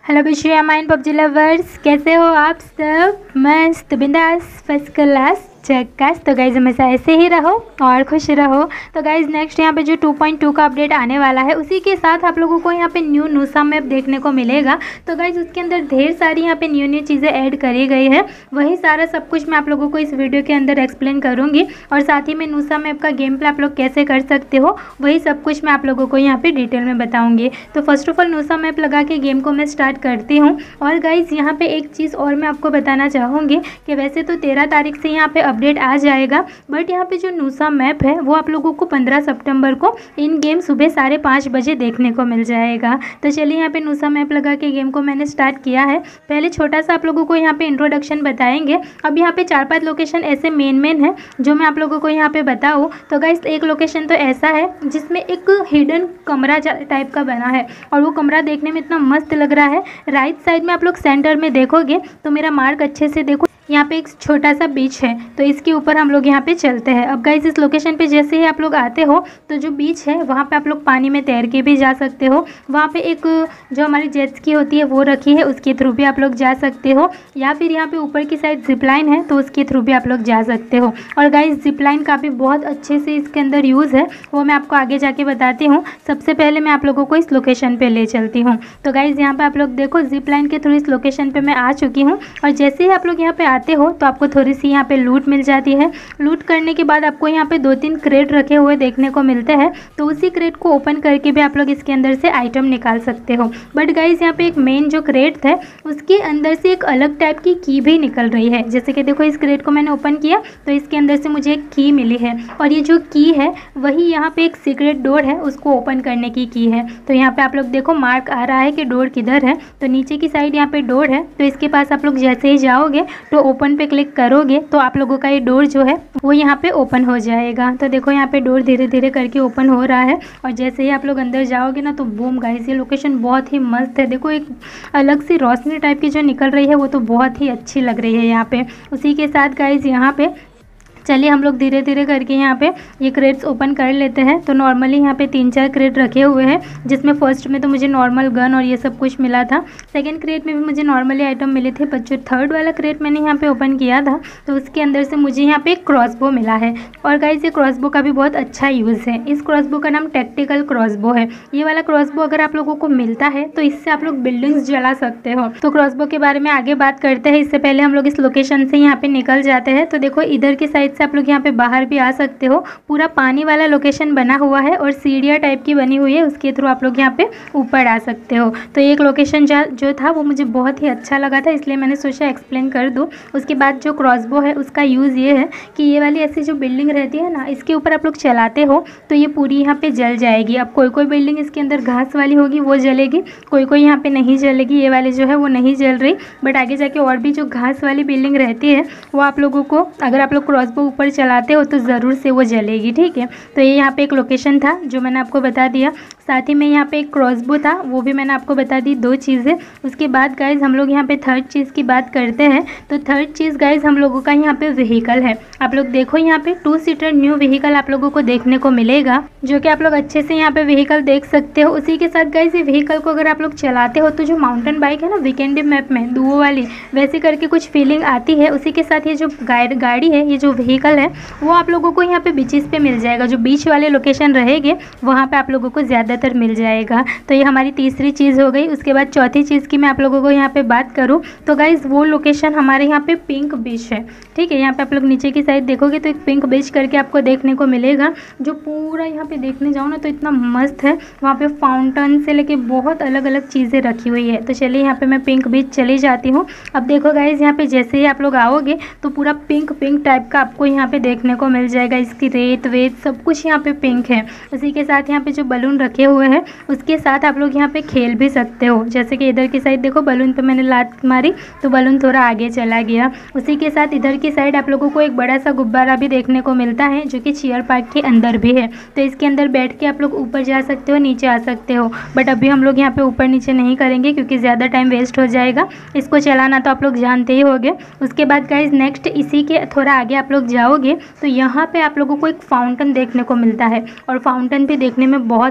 Hello Vishu mine PUBG lovers, कैसे हो आप सब? मस्त बिंदास फर्स्ट क्लास झक्कास। तो गाइज हमेशा ऐसे ही रहो और खुश रहो। तो गाइज नेक्स्ट यहाँ पे जो 2.2 का अपडेट आने वाला है, उसी के साथ आप लोगों को यहाँ पे न्यू नूसा मैप देखने को मिलेगा। तो गाइज उसके अंदर ढेर सारी यहाँ पे न्यू चीज़ें ऐड करी गई है। वही सारा सब कुछ मैं आप लोगों को इस वीडियो के अंदर एक्सप्लेन करूँगी, और साथ ही में नूसा मैप का गेम प्ले आप लोग कैसे कर सकते हो वही सब कुछ मैं आप लोगों को यहाँ पे डिटेल में बताऊँगी। तो first of all Nusa map लगा के गेम को मैं स्टार्ट करती हूँ। और गाइज यहाँ पे एक चीज़ और मैं आपको बताना चाहूँगी कि वैसे तो 13 तारीख से यहाँ पे अपडेट आ जाएगा, बट यहाँ पे जो नूसा मैप है वो आप लोगों को 15 सितंबर को इन गेम सुबह 5:30 बजे देखने को मिल जाएगा। तो चलिए यहाँ पे नूसा मैप लगा के गेम को मैंने स्टार्ट किया है। पहले छोटा सा आप लोगों को यहाँ पे इंट्रोडक्शन बताएंगे। अब यहाँ पे 4-5 लोकेशन ऐसे मेन है जो मैं आप लोगों को यहाँ पे बताऊँ। तो गाइस एक लोकेशन तो ऐसा है जिसमें एक हिडन कमरा टाइप का बना है, और वो कमरा देखने में इतना मस्त लग रहा है। राइट साइड में आप लोग सेंटर में देखोगे तो मेरा मार्क अच्छे से देखो, यहाँ पे एक छोटा सा बीच है, तो इसके ऊपर हम लोग यहाँ पे चलते हैं। अब गाइस इस लोकेशन पे जैसे ही आप लोग आते हो तो जो बीच है वहाँ पे आप लोग पानी में तैर के भी जा सकते हो। वहाँ पे एक जो हमारी जेट स्की होती है वो रखी है, उसके थ्रू भी आप लोग जा सकते हो, या फिर यहाँ पे ऊपर की साइड जिपलाइन है तो उसके थ्रू भी आप लोग जा सकते हो। और गाइस जिपलाइन का भी बहुत अच्छे से इसके अंदर यूज़ है, वो मैं आपको आगे जाके बताती हूँ। सबसे पहले मैं आप लोगों को इस लोकेशन पर ले चलती हूँ। तो गाइस यहाँ पर आप लोग देखो जिपलाइन के थ्रू इस लोकेशन पर मैं आ चुकी हूँ, और जैसे ही आप लोग यहाँ पे आते हो तो आपको थोड़ी सी यहाँ पे लूट मिल जाती है। लूट करने के बाद आपको यहाँ पे 2-3 क्रेट रखे हुए देखने को मिलते हैं, तो उसी क्रेट को ओपन करके भी आप लोग इसके अंदर से आइटम निकाल सकते हो। बट गाइस यहाँ पे एक मेन जो क्रेट है उसके अंदर से एक अलग टाइप की की भी निकल रही है। जैसे कि देखो इस क्रेट को मैंने ओपन किया तो इसके अंदर से मुझे एक की मिली है, और ये जो की है वही यहाँ पे एक सीक्रेट डोर है, उसको ओपन करने की है। तो यहाँ पे आप लोग देखो मार्क आ रहा है कि डोर किधर है, तो नीचे की साइड यहाँ पे डोर है। तो इसके पास आप लोग जैसे ही जाओगे तो ओपन पे क्लिक करोगे तो आप लोगों का ये डोर जो है वो यहाँ पे ओपन हो जाएगा। तो देखो यहाँ पे डोर धीरे धीरे करके ओपन हो रहा है, और जैसे ही आप लोग अंदर जाओगे ना तो बूम गाइस ये लोकेशन बहुत ही मस्त है। देखो एक अलग सी रोशनी टाइप की जो निकल रही है वो तो बहुत ही अच्छी लग रही है यहाँ पे। उसी के साथ गाइस यहाँ पे चलिए हम लोग धीरे धीरे करके यहाँ पे ये क्रेट्स ओपन कर लेते हैं। तो नॉर्मली यहाँ पे 3-4 क्रेट रखे हुए हैं, जिसमें फर्स्ट में तो मुझे नॉर्मल गन और ये सब कुछ मिला था। सेकंड क्रेट में भी मुझे नॉर्मली आइटम मिले थे, पर जो थर्ड वाला क्रेट मैंने यहाँ पे ओपन किया था तो उसके अंदर से मुझे यहाँ पे एक क्रॉसबो मिला है। और गाइस ये क्रॉसबो का भी बहुत अच्छा यूज़ है। इस क्रॉसबो का नाम टैक्टिकल क्रॉसबो है। ये वाला क्रॉसबो अगर आप लोगों को मिलता है तो इससे आप लोग बिल्डिंग्स जला सकते हो। तो क्रॉसबो के बारे में आगे बात करते हैं, इससे पहले हम लोग इस लोकेशन से यहाँ पे निकल जाते हैं। तो देखो इधर की साइड से आप लोग यहाँ पे बाहर भी आ सकते हो। पूरा पानी वाला लोकेशन बना हुआ है और सीढ़ियाँ टाइप की बनी हुई है, उसके थ्रू आप लोग यहाँ पे ऊपर आ सकते हो। तो एक लोकेशन जो था वो मुझे बहुत ही अच्छा लगा था, इसलिए मैंने सोचा एक्सप्लेन कर दूँ। उसके बाद जो क्रॉसबो है उसका यूज़ ये है कि ये वाली ऐसी जो बिल्डिंग रहती है ना, इसके ऊपर आप लोग चलाते हो तो ये पूरी यहाँ पे जल जाएगी। अब कोई बिल्डिंग इसके अंदर घास वाली होगी वो जलेगी, कोई यहाँ पे नहीं जलेगी। ये वाली जो है वो नहीं जल रही, बट आगे जाके और भी जो घास वाली बिल्डिंग रहती है वो आप लोगों को अगर आप लोग क्रॉसबो ऊपर चलाते हो तो ज़रूर से वो जलेगी, ठीक है। तो ये यहाँ पे एक लोकेशन था जो मैंने आपको बता दिया। साथ ही में यहाँ पे एक क्रॉसबो था, वो भी मैंने आपको बता दी। 2 चीज़ें। उसके बाद गाइज हम लोग यहाँ पे थर्ड चीज़ की बात करते हैं। तो थर्ड चीज़ गाइज हम लोगों का यहाँ पे व्हीकल है। आप लोग देखो यहाँ पे 2 सीटर न्यू व्हीकल आप लोगों को देखने को मिलेगा, जो कि आप लोग अच्छे से यहाँ पे व्हीकल देख सकते हो। उसी के साथ गाइज ये व्हीकल को अगर आप लोग चलाते हो तो जो माउंटेन बाइक है ना वीकेंड मैप में दुओ वाली, वैसे करके कुछ फीलिंग आती है। उसी के साथ ये जो गाड़ी है, ये जो व्हीकल है वो आप लोगों को यहाँ पे बीचेस पे मिल जाएगा। जो बीच वाले लोकेशन रहेंगे वहाँ पे आप लोगों को ज़्यादातर मिल जाएगा। तो ये हमारी तीसरी चीज़ हो गई। उसके बाद चौथी चीज़ की मैं आप लोगों को यहाँ पे बात करूँ तो गाइज वो लोकेशन हमारे यहाँ पे पिंक बीच है, ठीक है। यहाँ पे आप लोग नीचे की साइड देखोगे तो एक पिंक बीच करके आपको देखने को मिलेगा, जो पूरा यहाँ पे देखने जाओ ना तो इतना मस्त है। वहाँ पे फाउंटेन से लेके बहुत अलग अलग चीज़ें रखी हुई है। तो चलिए यहाँ पे मैं पिंक बीच चली जाती हूँ। अब देखो गाइज यहाँ पे जैसे ही आप लोग आओगे तो पूरा पिंक टाइप का आपको यहाँ पे देखने को मिल जाएगा। इसकी रेत वेत सब कुछ यहाँ पे पिंक है। उसी के साथ यहाँ पे जो बलून रखे हुए हैं उसके साथ आप लोग यहाँ पे खेल भी सकते हो। जैसे कि इधर की साइड देखो बलून पे मैंने लात मारी तो बलून थोड़ा आगे चला गया। उसी के साथ इधर की साइड आप लोगों को एक बड़ा सा गुब्बारा भी देखने को मिलता है, जो कि चेयर पार्क के अंदर भी है। तो इसके अंदर बैठ के आप लोग ऊपर जा सकते हो, नीचे आ सकते हो। बट अभी हम लोग यहाँ पे ऊपर नीचे नहीं करेंगे क्योंकि ज़्यादा टाइम वेस्ट हो जाएगा। इसको चलाना तो आप लोग जानते ही होंगे। उसके बाद गाइज नेक्स्ट इसी के थोड़ा आगे आप लोग जाओगे तो यहाँ पे आप लोगों को एक फाउंटेन देखने को मिलता है, और फाउंटेन भी देखने में बहुत ही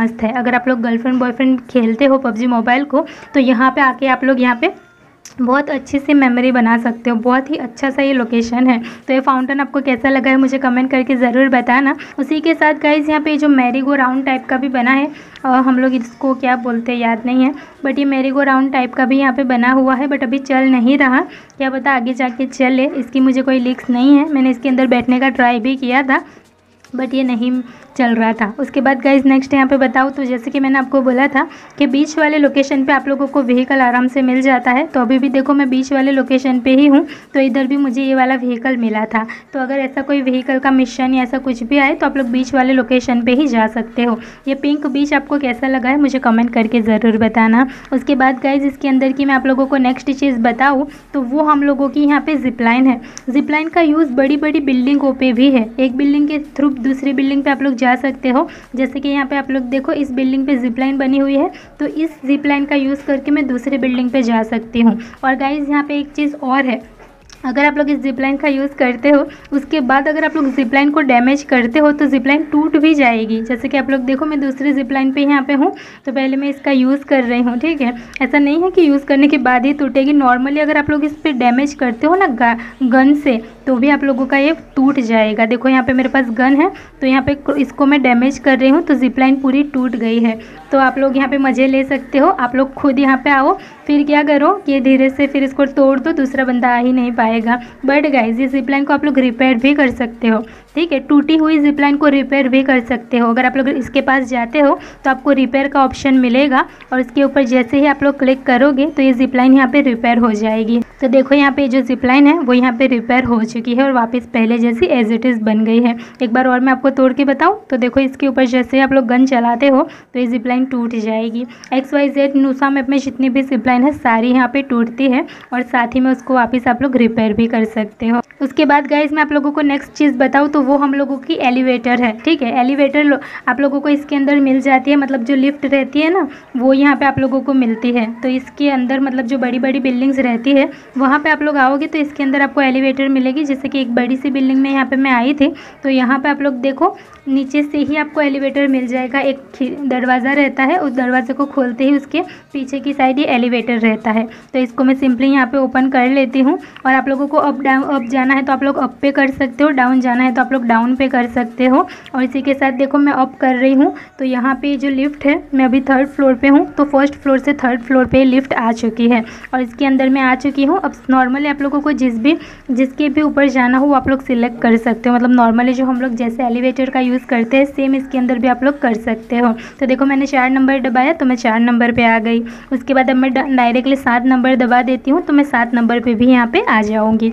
मस्त है। अगर आप लोग गर्लफ्रेंड बॉयफ्रेंड खेलते हो पबजी मोबाइल को, तो यहाँ पे आके आप लोग यहाँ पे बहुत अच्छी सी मेमोरी बना सकते हो। बहुत ही अच्छा सा ये लोकेशन है। तो ये फाउंटेन आपको कैसा लगा है मुझे कमेंट करके ज़रूर बताना। उसी के साथ गाइज़ यहाँ पे जो मैरी गो राउंड टाइप का भी बना है, हम लोग इसको क्या बोलते हैं याद नहीं है, बट ये मैरी गो राउंड टाइप का भी यहाँ पे बना हुआ है, बट अभी चल नहीं रहा, क्या पता आगे जाके चले। इसकी मुझे कोई लिंक्स नहीं है, मैंने इसके अंदर बैठने का ट्राई भी किया था बट ये नहीं चल रहा था। उसके बाद गाइज़ नेक्स्ट यहाँ पे बताऊँ तो जैसे कि मैंने आपको बोला था कि बीच वाले लोकेशन पे आप लोगों को व्हीकल आराम से मिल जाता है। तो अभी भी देखो मैं बीच वाले लोकेशन पे ही हूँ, तो इधर भी मुझे ये वाला व्हीकल मिला था। तो अगर ऐसा कोई व्हीकल का मिशन या ऐसा कुछ भी आए तो आप लोग बीच वाले लोकेशन पर ही जा सकते हो। ये पिंक बीच आपको कैसा लगा है मुझे कमेंट करके ज़रूर बताना। उसके बाद गाइज़ इसके अंदर की मैं आप लोगों को नेक्स्ट चीज़ बताऊँ तो वो हम लोगों की यहाँ पर जिपलाइन है। जिपलाइन का यूज़ बड़ी बड़ी बिल्डिंगों पर भी है। एक बिल्डिंग के थ्रू दूसरी बिल्डिंग पे आप लोग जा सकते हो। जैसे कि यहाँ पे आप लोग देखो इस बिल्डिंग पे जिप लाइन बनी हुई है, तो इस जिप लाइन का यूज़ करके मैं दूसरी बिल्डिंग पे जा सकती हूँ। और गाइज़ यहाँ पे एक चीज़ और है, अगर आप लोग इस जिपलाइन का यूज़ करते हो उसके बाद अगर आप लोग जिपलाइन को डैमेज करते हो तो जिपलाइन टूट भी जाएगी। जैसे कि आप लोग देखो मैं दूसरी जिपलाइन पे यहाँ पे हूँ, तो पहले मैं इसका यूज़ कर रही हूँ, ठीक है। ऐसा नहीं है कि यूज़ करने के बाद ही टूटेगी। नॉर्मली अगर आप लोग इस पर डैमेज करते हो ना गन से, तो भी आप लोगों का ये टूट जाएगा। देखो यहाँ पे मेरे पास गन है, तो यहाँ पे इसको मैं डैमेज कर रही हूँ तो जिपलाइन पूरी टूट गई है। तो आप लोग यहाँ पे मज़े ले सकते हो। आप लोग खुद यहाँ पे आओ, फिर क्या करो कि धीरे से फिर इसको तोड़ दो, दूसरा बंदा आ ही नहीं पाएगा। बट गाइज ये जिपलाइन को आप लोग रिपेयर भी कर सकते हो, ठीक है। टूटी हुई जिपलाइन को रिपेयर भी कर सकते हो। अगर आप लोग इसके पास जाते हो तो आपको रिपेयर का ऑप्शन मिलेगा, और इसके ऊपर जैसे ही आप लोग क्लिक करोगे तो ये जिपलाइन यहाँ पे रिपेयर हो जाएगी। तो देखो यहाँ पे जो जिपलाइन है वो यहाँ पे रिपेयर हो चुकी है और वापस पहले जैसी एज इट इज़ बन गई है। एक बार और मैं आपको तोड़ के बताऊँ तो देखो इसके ऊपर जैसे आप लोग गन चलाते हो तो ये जिपलाइन टूट जाएगी। XYZ नुसा मैप में जितनी भी जिपलाइन है सारी यहाँ पे टूटती है, और साथ ही में उसको वापस आप लोग रिपेयर भी कर सकते हो। उसके बाद गाइज मैं आप लोगों को नेक्स्ट चीज़ बताऊँ तो वो हम लोगों की एलिवेटर है, ठीक है। एलिवेटर आप लोगों को इसके अंदर मिल जाती है, मतलब जो लिफ्ट रहती है ना वो यहाँ पे आप लोगों को मिलती है। तो इसके अंदर मतलब जो बड़ी बड़ी बिल्डिंग्स रहती है वहाँ पे आप लोग आओगे तो इसके अंदर आपको एलिवेटर मिलेगी। जैसे कि एक बड़ी सी बिल्डिंग में यहाँ पे मैं आई थी, तो यहाँ पे आप लोग देखो नीचे से ही आपको एलिवेटर मिल जाएगा। एक दरवाज़ा रहता है, उस दरवाजे को खोलते ही उसके पीछे की साइड ये एलिवेटर रहता है। तो इसको मैं सिंपली यहाँ पे ओपन कर लेती हूँ। और आप लोगों को अप जाना है तो आप लोग अप पे कर सकते हो, डाउन जाना है तो आप लोग डाउन पे कर सकते हो। और इसी के साथ देखो मैं अप कर रही हूँ, तो यहाँ पे जो लिफ्ट है मैं अभी 3rd फ्लोर पे हूँ, तो 1st फ्लोर से 3rd फ्लोर पे लिफ्ट आ चुकी है और इसके अंदर मैं आ चुकी हूँ। अब नॉर्मली आप लोगों को जिसके भी ऊपर जाना हो वो आप लोग सिलेक्ट कर सकते हो। मतलब नॉर्मली जो हम लोग जैसे एलिवेटर का यूज़ करते हैं सेम इसके अंदर भी आप लोग कर सकते हो। तो देखो मैंने 4 नंबर दबाया तो मैं 4 नंबर पे आ गई। उसके बाद अब मैं डायरेक्टली 7 नंबर दबा देती हूँ तो मैं 7 नंबर पे भी यहाँ पे आ जाऊँगी।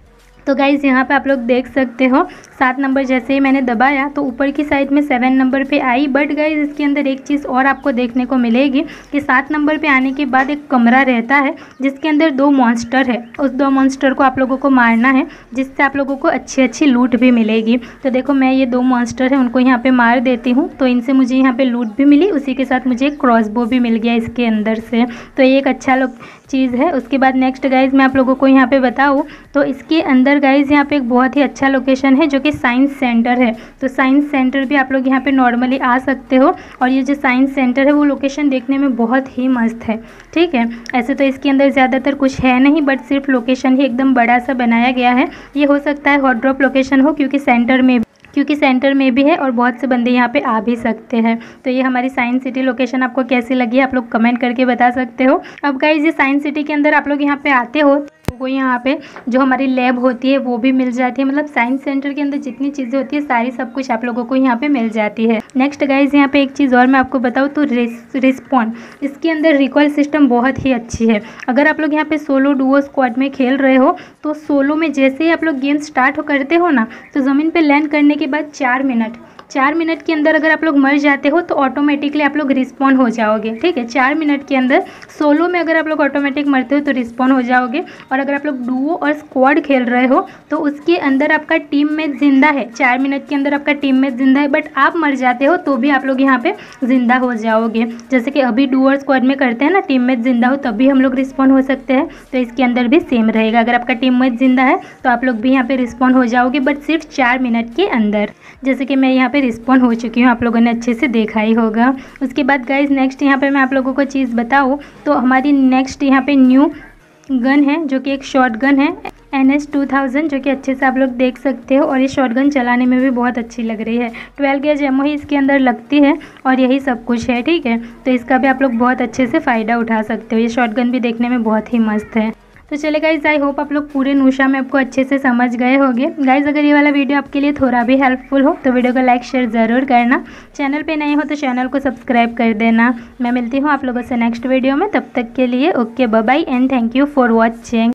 तो गाइज़ यहाँ पे आप लोग देख सकते हो 7 नंबर जैसे ही मैंने दबाया तो ऊपर की साइड में 7 नंबर पे आई। बट गाइज़ इसके अंदर एक चीज़ और आपको देखने को मिलेगी कि 7 नंबर पे आने के बाद एक कमरा रहता है जिसके अंदर 2 मॉन्स्टर है। उस 2 मॉन्स्टर को आप लोगों को मारना है, जिससे आप लोगों को अच्छी लूट भी मिलेगी। तो देखो मैं ये 2 मॉन्स्टर है उनको यहाँ पर मार देती हूँ, तो इनसे मुझे यहाँ पर लूट भी मिली, उसी के साथ मुझे एक क्रॉसबो भी मिल गया इसके अंदर से। तो ये एक अच्छा चीज़ है। उसके बाद नेक्स्ट गाइज़ मैं आप लोगों को यहाँ पे बताऊँ तो इसके अंदर गाइज़ यहाँ पे एक बहुत ही अच्छा लोकेशन है जो कि साइंस सेंटर है। तो साइंस सेंटर भी आप लोग यहाँ पे नॉर्मली आ सकते हो, और ये जो साइंस सेंटर है वो लोकेशन देखने में बहुत ही मस्त है, ठीक है। ऐसे तो इसके अंदर ज़्यादातर कुछ है नहीं, बट सिर्फ लोकेशन ही एकदम बड़ा सा बनाया गया है। ये हो सकता है हॉट ड्रॉप लोकेशन हो क्योंकि सेंटर में भी है और बहुत से बंदे यहाँ पे आ भी सकते हैं। तो ये हमारी साइंस सिटी लोकेशन आपको कैसी लगी आप लोग कमेंट करके बता सकते हो। अब गाइस ये साइंस सिटी के अंदर आप लोग यहाँ पे आते हो वो यहाँ पे जो हमारी लैब होती है वो भी मिल जाती है। मतलब साइंस सेंटर के अंदर जितनी चीज़ें होती है सारी सब कुछ आप लोगों को यहाँ पे मिल जाती है। नेक्स्ट गाइज यहाँ पे एक चीज़ और मैं आपको बताऊँ तो रिस्पॉन, इसके अंदर रिकॉल सिस्टम बहुत ही अच्छी है। अगर आप लोग यहाँ पे सोलो डुओ स्क्वाड में खेल रहे हो तो सोलो में जैसे ही आप लोग गेम स्टार्ट करते हो ना, तो ज़मीन पर लैंड करने के बाद 4 मिनट के अंदर अगर आप लोग मर जाते हो तो ऑटोमेटिकली आप लोग रिस्पॉन हो जाओगे, ठीक है। 4 मिनट के अंदर सोलो में अगर आप लोग ऑटोमेटिक मरते हो तो रिस्पॉन हो जाओगे। और अगर आप लोग डुओ और स्क्वाड खेल रहे हो तो उसके अंदर आपका टीममेट जिंदा है, 4 मिनट के अंदर आपका टीममेट जिंदा है, बट आप मर जाते हो तो भी आप लोग यहाँ पे जिंदा हो जाओगे। जैसे कि अभी डुओ और स्क्वाड में करते हैं ना, टीममेट जिंदा हो तभी हम लोग रिस्पॉन हो सकते हैं, तो इसके अंदर भी सेम रहेगा। अगर आपका टीममेट जिंदा है तो आप लोग भी यहाँ पे रिस्पॉन हो जाओगे, बट सिर्फ 4 मिनट के अंदर। जैसे कि मैं यहाँ पे पे रिस्पॉन्ड हो चुकी हूँ, आप लोगों ने अच्छे से देखा ही होगा। उसके बाद गाइज़ नेक्स्ट यहाँ पे मैं आप लोगों को चीज़ बताऊँ तो हमारी नेक्स्ट यहाँ पे न्यू गन है जो कि एक शॉर्ट गन है NS2000, जो कि अच्छे से आप लोग देख सकते हो। और ये शॉर्ट गन चलाने में भी बहुत अच्छी लग रही है। 12 गेज एमओ ही इसके अंदर लगती है और यही सब कुछ है, ठीक है। तो इसका भी आप लोग बहुत अच्छे से फ़ायदा उठा सकते हो। ये शॉर्ट गन भी देखने में बहुत ही मस्त है। तो चले गाइज, आई होप आप लोग पूरे नूशा में आपको अच्छे से समझ गए होंगे। गाइज अगर ये वाला वीडियो आपके लिए थोड़ा भी हेल्पफुल हो तो वीडियो को लाइक शेयर ज़रूर करना। चैनल पे नए हो तो चैनल को सब्सक्राइब कर देना। मैं मिलती हूँ आप लोगों से नेक्स्ट वीडियो में, तब तक के लिए okay bye bye and thank you for watching.